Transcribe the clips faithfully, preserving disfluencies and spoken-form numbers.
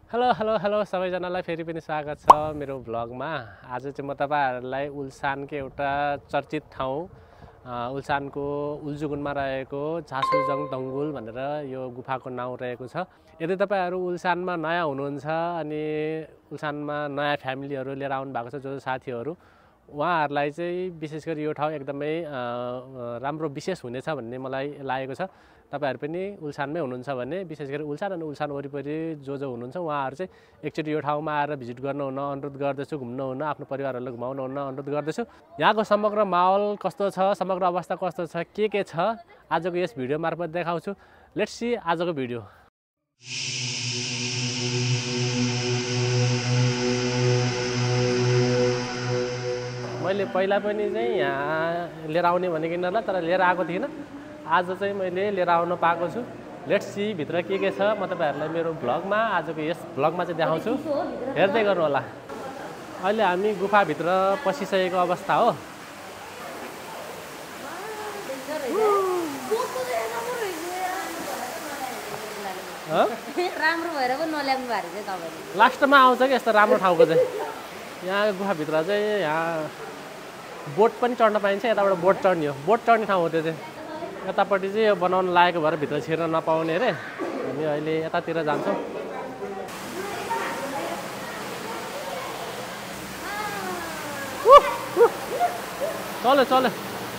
Hello hello hello सबैजनालाई फेरि पनि स्वागत छ मेरो भ्लगमा। आज चाहिँ म तपाईहरुलाई उल्सानको एउटा चर्चित ठाउँ उल्सानको उल्जुगुनमा रहेको झासुजङ दङ्गुल भनेर यो गुफाको नाउँ रहेको छ। यदि तपाईहरु उल्सानमा नयाँ हुनुहुन्छ अनि उल्सानमा नयाँ फ्यामिलीहरु लिएर आउनु भएको छ जो साथीहरु उहाँहरुलाई चाहिँ विशेष गरी यो ठाउँ एकदमै राम्रो विशेष हुनेछ भन्ने मलाई लागेको छ। तपाईहरु पनि उल्सानमै हुनुहुन्छ भने विशेष गरी उल्सान अनि उल्सान वरिपरि जो जो हुनुहुन्छ उहाँहरु चाहिँ एकचोटी यो ठाउँमा आएर भिजिट गर्न हुन अनुरोध गर्दछु, घुम्न हुन, आफ्नो परिवारहरुलाई घुमाउन हुन अनुरोध गर्दछु। यहाँको समग्र माहौल कस्तो छ, समग्र अवस्था कस्तो छ, के के छ आजको यस भिडियो मार्फत देखाउँछु। लेट्स सी आजको भिडियो। मैले पहिला पनि चाहिँ यहाँ लिएर आउने भनेको यिनीहरूलाई, तर लिएर आएको थिइनँ। आज चाहिँ मैले लिएर आउन पाएको छु। लेट्स सी भित्र के के छ म तपाईहरुलाई मेरो भ्लगमा आजको यस भ्लगमा चाहिँ देखाउँछु। हेर्दै गर्नु होला। अहिले हामी गुफाभित्र पसिसकेको अवस्था हो। राम्रो भएर पनि नल्याउनु भएको चाहिँ तपाईले लास्टमा आउँछ कि यस्तो राम्रो ठाउँको चाहिँ। यहाँ गुफाभित्र चाहिँ यहाँ बोट पनि चढ्न पाइन्छ। यताबाट बोट चढ्ने हो, बोट चढ्ने ठाउँ हो त्यो चाहिँ। यतापट्टि चाहिँ यो बनाउन लागेको भएर भित्र छिर्न नपाउने अरे। हामी अहिले यतातिर जान्छौँ। चल्यो चल्यो।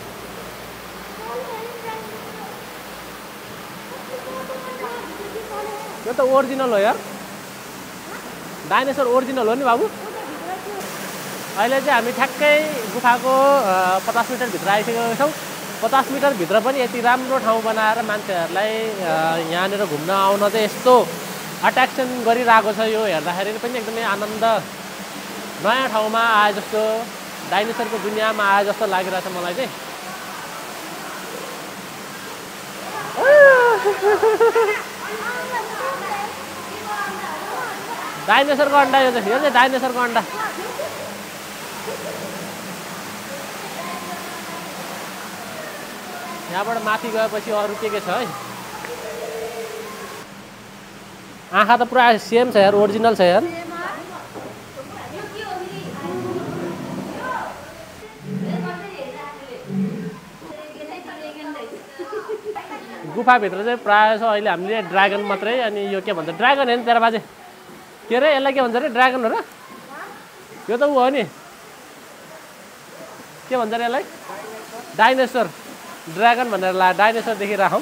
यो त ओरिजिनल हो यार, डाइनोसर ओरिजिनल हो नि बाबु। अहिले चाहिँ हामी ठ्याक्कै गुफाको पचास मिटर भित्र आइसकेका छौँ। पचास मिटर भित्र पनि यति राम्रो ठाउँ बनाएर मान्छेहरूलाई यहाँनिर घुम्न आउन चाहिँ यस्तो अट्र्याक्सन गरिरहेको छ। यो हेर्दाखेरि पनि एकदमै आनन्द, नयाँ ठाउँमा आए जस्तो, डाइनोसरको दुनियाँमा आए जस्तो लागिरहेछ मलाई चाहिँ। डाइनोसरको अन्डा यो चाहिँ, यो चाहिँ डाइनोसरको अन्डा। यहाँबाट माथि गएपछि अरू के के छ है। आँखा त पुरा सेम छ यार, ओरिजिनल छ यार। गुफाभित्र चाहिँ प्रायः छ अहिले हामीले ड्रागन मात्रै। अनि यो के भन्छ, ड्रागन होइन तेरो बाजे, के अरे यसलाई के भन्छ अरे, ड्रागन हो र? यो त ऊ हो नि, के भन्छ अरे यसलाई, डाइनोसर। ड्रागन भनेर ला डाइनोसर देखिराखौँ।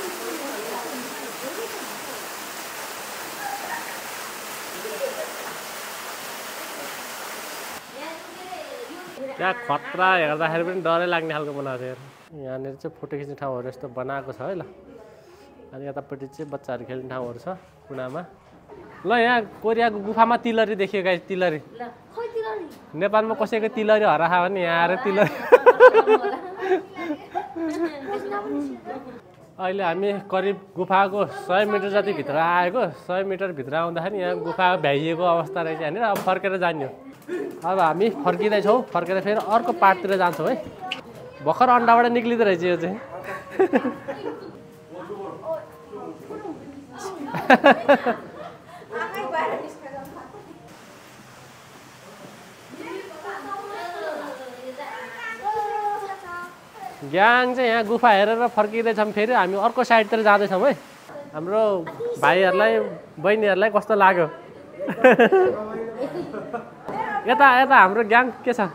त्यहाँ खतरा हेर्दाखेरि पनि डरै लाग्ने खालको बनाएको छ यार। यहाँनिर चाहिँ फोटो खिच्ने ठाउँहरू यस्तो बनाएको छ है ल। अनि यतापट्टि चाहिँ बच्चाहरू खेल्ने ठाउँहरू छ कुनामा। ल यहाँ कोरियाको गुफामा तिलरी देखियो गाइस, तिलरी। नेपालमा कसैको तिलरी हराखा भने यहाँ आएर तिलरी। अहिले हामी करिब गुफाको सय मिटर जति भित्र आएको। सय मिटर भित्र आउँदाखेरि यहाँ गुफा भ्याइएको अवस्था रहेछ यहाँनिर। अब फर्केर जाने हो। अब हामी फर्किँदैछौँ, फर्केर फेरि अर्को पार्टतिर जान्छौँ है। भर्खर अन्डाबाट निक्लिँदो रहेछ यो चाहिँ। ग्याङ चाहिँ यहाँ गुफा हेरेर फर्किँदैछौँ। फेरि हामी अर्को साइडतिर जाँदैछौँ है। हाम्रो भाइहरूलाई बहिनीहरूलाई कस्तो लाग्यो? यता यता हाम्रो ग्याङ के छ?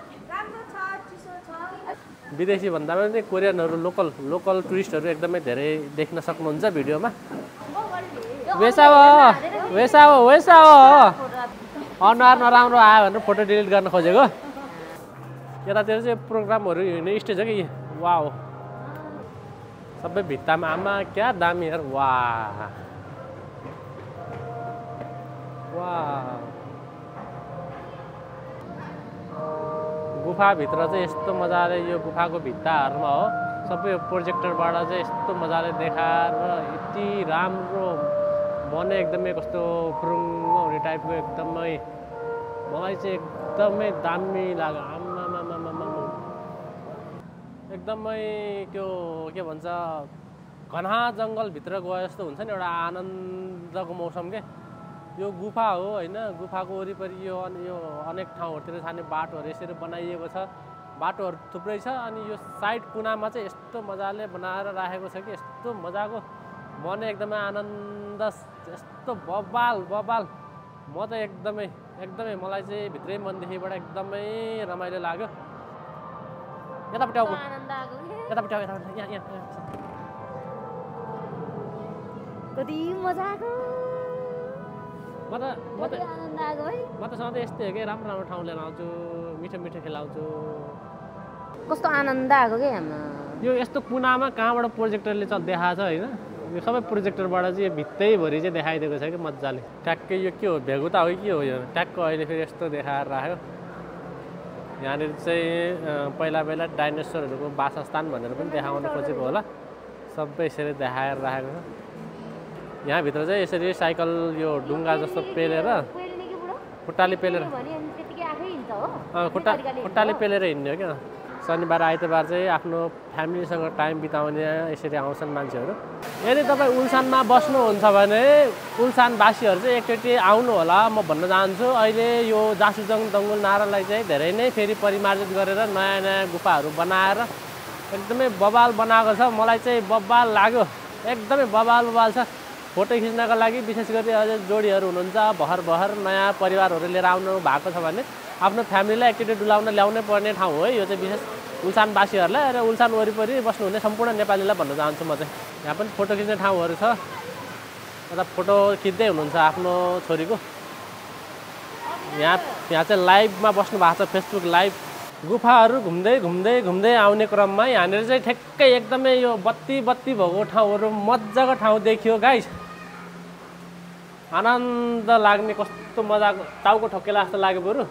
विदेशी भन्दा पनि कोरियनहरू, लोकल लोकल टुरिस्टहरू एकदमै धेरै देख्न सक्नुहुन्छ भिडियोमा। वेसा हो वेसा हो वेसा हो अनुहार नराम्रो आयो भनेर फोटो डिलिट गर्न खोजेको। यतातिर चाहिँ प्रोग्रामहरू हिँड्ने स्टेज हो कि। वाह, सबै भित्तामा आमा क्या दामी यार। वाह वाह, गुफाभित्र चाहिँ यस्तो मजाले यो गुफाको भित्ताहरूमा हो सबै प्रोजेक्टरबाट चाहिँ यस्तो मजाले देखाएर यति राम्रो मन एकदमै कस्तो फुरुङ्ग हुने टाइपको एकदमै मलाई चाहिँ एकदमै दामी लाग्यो। आम्मामामामा एकदमै त्यो के भन्छ घना जङ्गलभित्र गए जस्तो हुन्छ नि, एउटा आनन्दको मौसम के। यो गुफा हो होइन गुफाको वरिपरि यो यो अनेक ठाउँहरूतिर जाने बाटोहरू यसरी बनाइएको छ बाटोहरू थुप्रै छ अनि यो साइड कुनामा चाहिँ यस्तो मजाले बनाएर राखेको छ कि यस्तो मजाको मन एकदमै आनन्द यस्तो बबाल बबाल म त एकदमै एकदमै मलाई चाहिँ भित्रै मनदेखिबाट एकदमै रमाइलो लाग्यो यतापट्टि आऊ यतापट्टि आऊ यतापट्टि यहाँ यहाँ कति मजाको म त म त आनन्द आएको है म त सधैँ यस्तै हो कि राम्रो राम्रो ठाउँ लिएर आउँछु मिठो मिठो खेलाउँछु कस्तो आनन्द आएको के हाम्रो यो यस्तो कुनामा कहाँबाट प्रोजेक्टरले चाहिँ देखाएको छ होइन यो सबै प्रोजेक्टरबाट चाहिँ यो भित्तैभरि चाहिँ देखाइदिएको छ कि मजाले ट्याक्कै यो के हो भेगुता हो कि के हो यो ट्याक्क अहिले फेरि यस्तो देखाएर राख्यो यहाँनिर चाहिँ पहिला पहिला डाइनोसरहरूको वासस्थान भनेर पनि देखाउन खोजेको होला सबै यसरी देखाएर राखेको छ यहाँभित्र चाहिँ यसरी साइकल यो ढुङ्गा जस्तो पेलेर खुट्टाले पेलेर खुट्टा खुट्टाले पेलेर हिँड्ने हो क्या शनिबार आइतबार चाहिँ आफ्नो फ्यामिलीसँग टाइम बिताउने यसरी आउँछन् मान्छेहरू यदि तपाईँ उल्सानमा बस्नुहुन्छ भने उल्सानवासीहरू चाहिँ एकचोटि आउनु होला म भन्न चाहन्छु अहिले यो जासुजङ दङ्गुल नारालाई चाहिँ धेरै नै फेरि परिमार्जित गरेर नयाँ नयाँ गुफाहरू बनाएर एकदमै बबाल बनाएको छ मलाई चाहिँ बबाल लाग्यो एकदमै बबाल बबाल छ फोटो खिच्नका लागि विशेष गरी अझै जोडीहरू हुनुहुन्छ भर भर नयाँ परिवारहरू लिएर आउनु भएको छ भने आफ्नो फ्यामिलीलाई एकचोटि डुलाउन ल्याउनै पर्ने ठाउँ हो यो चाहिँ विशेष उल्सानवासीहरूलाई र उल्सान वरिपरि बस्नुहुने सम्पूर्ण नेपालीलाई भन्न चाहन्छु म चाहिँ यहाँ पनि फोटो खिच्ने ठाउँहरू छ अन्त फोटो खिच्दै हुनुहुन्छ आफ्नो छोरीको यहाँ यहाँ चाहिँ लाइभमा बस्नु भएको छ फेसबुक लाइभ गुफाहरू घुम्दै घुम्दै घुम्दै आउने क्रममा यहाँनिर चाहिँ ठ्याक्कै एकदमै यो बत्ती बत्ती भएको ठाउँहरू मजाको ठाउँ देखियो गाइस आनन्द लाग्ने कस्तो मजाको टाउको ठोकेला जस्तो लाग्यो बरु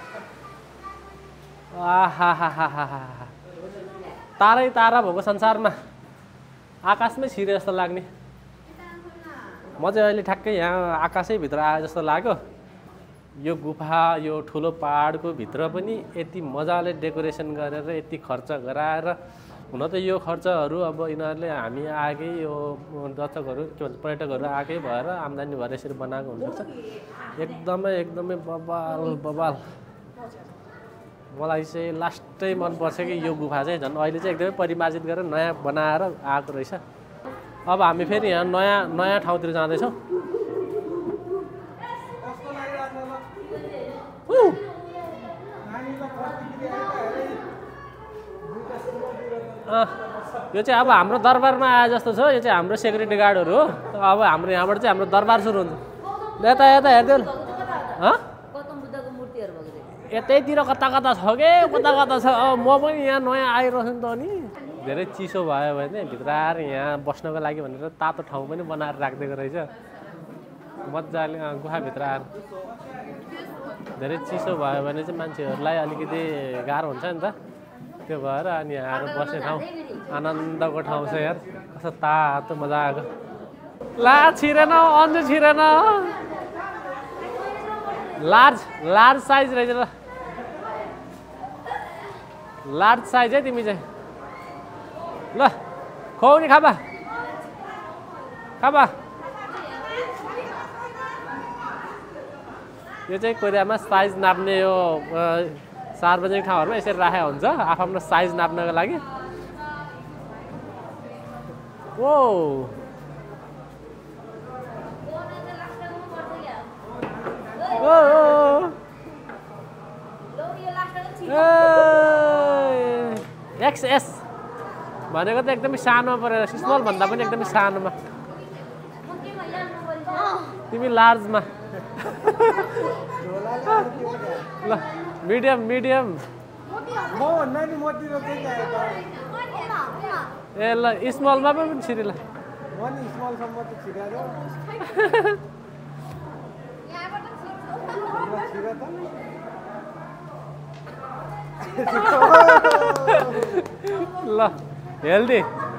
आहा हा हा हा हा तारै तारा भएको संसारमा आकाशमै छिरे जस्तो लाग्ने म चाहिँ अहिले ठ्याक्कै यहाँ आकाशै भित्र आए जस्तो लाग्यो यो गुफा यो ठुलो पहाडको भित्र पनि यति मजाले डेकोरेसन गरेर यति खर्च गराएर हुन त यो खर्चहरू अब यिनीहरूले हामी आएकै यो दर्शकहरू के भन्छ पर्यटकहरू आएकै भएर आम्दानी भएर यसरी बनाएको हुनसक्छ एकदमै एकदमै बबाल बबाल मलाई चाहिँ लास्टै मनपर्छ कि यो गुफा चाहिँ झन् अहिले चाहिँ एकदमै परिमार्जित गरेर नयाँ बनाएर आएको रहेछ अब हामी फेरि यहाँ नयाँ नयाँ ठाउँतिर जाँदैछौँ यो चाहिँ अब हाम्रो दरबारमा आए जस्तो छ यो चाहिँ हाम्रो सेक्युरिटी गार्डहरू हो अब हाम्रो यहाँबाट चाहिँ हाम्रो दरबार सुरु हुन्छ यता यता हेर्दै यतैतिर कता कता छ के कता कता छ म पनि यहाँ नयाँ आइरहेछु नि त नि धेरै चिसो भयो भने भित्र आएर यहाँ बस्नको लागि भनेर तातो ठाउँ पनि बनाएर राखिदिएको रहेछ मजाले गुफाभित्र आएर धेरै चिसो भयो भने चाहिँ मान्छेहरूलाई अलिकति गाह्रो हुन्छ नि त त्यो भएर अनि आएर बस्ने ठाउँ आनन्दको ठाउँ छ यार कस्तो तातो मजाको ला छिरेन अन्जु छिरेन लार्ज लार्ज साइज रहेछ ल लार्ज साइज है तिमी चाहिँ ल खुवाउ नि खाबा खाबा यो चाहिँ कोरियामा साइज नाप्ने यो सार्वजनिक ठाउँहरूमा यसरी राखेको हुन्छ आफ्नो साइज नाप्नको लागि ओ एक्सएस भनेको त एकदमै सानोमा परेर स्मल भन्दा पनि एकदमै सानोमा तिमी लार्जमा ल मिडियम मिडियम ए ल स्मलमा पनि छिरी ल ल हेल्दी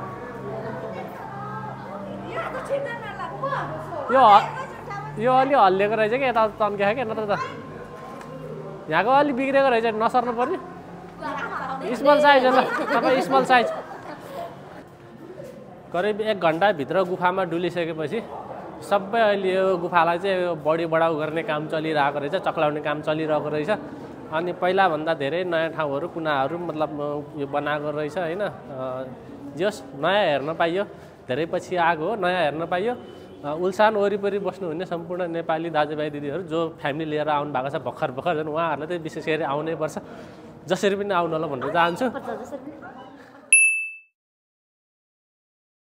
यो यो अलि हल्लिएको रहेछ कि यता तन्किया क्या नत्र त यहाँको अलि बिग्रेको रहेछ नसर्नु पर्ने स्मल साइज ल तपाईँ स्मल साइज करिब एक घन्टाभित्र गुफामा डुलिसकेपछि सबै अहिले यो गुफालाई चाहिँ बढी बढाउ गर्ने काम चलिरहेको रहेछ, चक्लाउने काम चलिरहेको रहेछ। अनि पहिलाभन्दा धेरै नयाँ ठाउँहरू कुनाहरू मतलब यो बनाएको रहेछ होइन। जस नयाँ हेर्न पाइयो, धेरै पछि आएको हो, नयाँ हेर्न पाइयो। उल्सान वरिपरि बस्नुहुने सम्पूर्ण नेपाली दाजुभाइ दिदीहरू जो फ्यामिली लिएर आउनु भएको छ भर्खर भर्खर, झन् उहाँहरूलाई चाहिँ विशेष गरी आउनै पर्छ। जसरी पनि आउनु होला भनेर चाहन्छु।